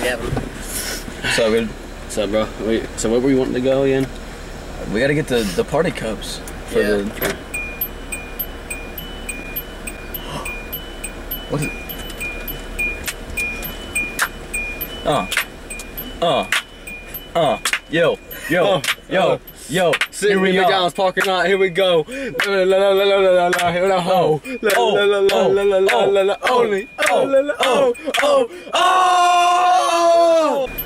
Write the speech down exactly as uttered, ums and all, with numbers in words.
Gavin. So good. What's up, bro? Wait, so where were we wanting to go again? We gotta get the the party cups for Yeah. the. What is it? Uh. Uh. Uh. Yo. Yo. Uh, yo. uh, yo. Sitting Here we in are. McDonald's parking lot. Here we go. La la la la la la la la. Here we go. La Oh, la la la oh, la la la oh, la la. oh, Only. oh, Oh oh oh oh.